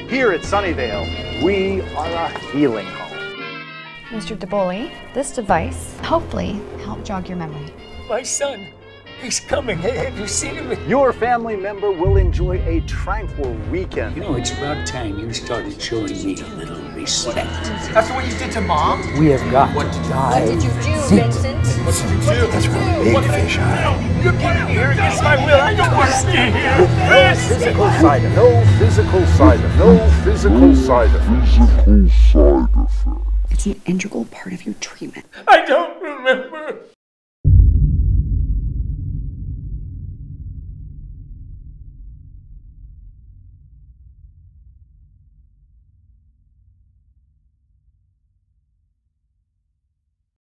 Here at Sunnyvale, we are a healing home. Mr. DeBoli, this device hopefully help jog your memory. My son, he's coming. Have you seen him? Your family member will enjoy a tranquil weekend. You know, it's about time you started showing me a little respect. After what you did to Mom? We have got What did you do, Vincent? What did you do? That's where big fish are. You're getting me here against my will. I don't want to stay here. No physical side effect. No physical side effect. No physical side effect. It's an integral part of your treatment. I don't remember.